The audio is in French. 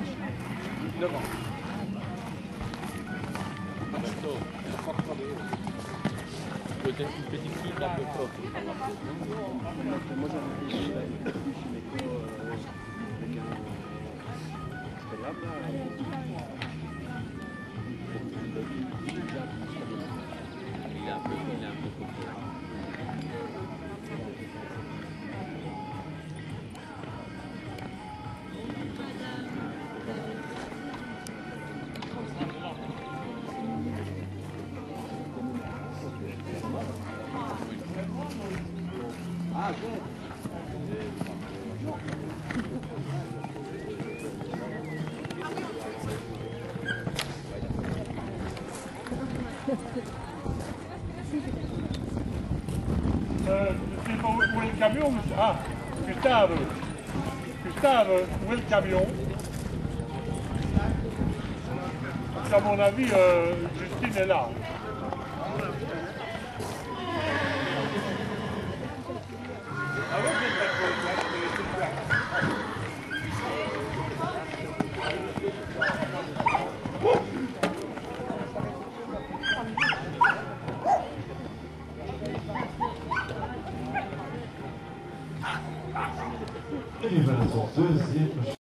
9 ans. Peut-être une petite fille un peu prof. Moi j'en ai chez Meco avec un Instagram là. Il est un peu compliqué. Ah, ok. Je sais pas où est le camion. Ah, Gustave. Gustave, où est le camion? Parce qu'à mon avis, Justine est là. Et voilà son deuxième